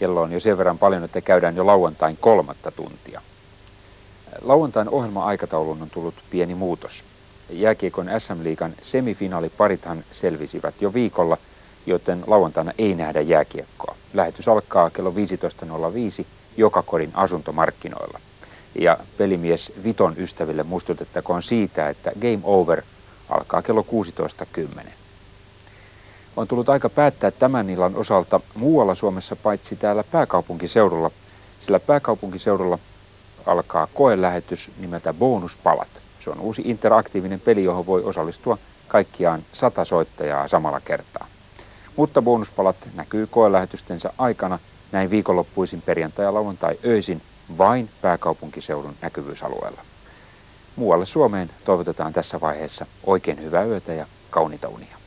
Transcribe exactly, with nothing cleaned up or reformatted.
kello on jo sen verran paljon, että käydään jo lauantain kolmatta tuntia. Lauantain ohjelma-aikatauluun on tullut pieni muutos. Jääkiekon S M-liigan semifinaaliparithan selvisivät jo viikolla, joten lauantaina ei nähdä jääkiekkoa. Lähetys alkaa kello viisitoista nolla viisi Jokakorin asuntomarkkinoilla. Ja pelimies Viton ystäville muistutettakoon siitä, että Game Over alkaa kello kuusitoista kymmenen. On tullut aika päättää tämän illan osalta muualla Suomessa paitsi täällä pääkaupunkiseudulla, sillä pääkaupunkiseudulla alkaa koelähetys nimeltä Bonuspalat. Se on uusi interaktiivinen peli, johon voi osallistua kaikkiaan sata soittajaa samalla kertaa. Mutta Bonuspalat näkyy koelähetystensä aikana näin viikonloppuisin perjantai- ja lauantai-öisin vain pääkaupunkiseudun näkyvyysalueella. Muualle Suomeen toivotetaan tässä vaiheessa oikein hyvää yötä ja kauniita unia.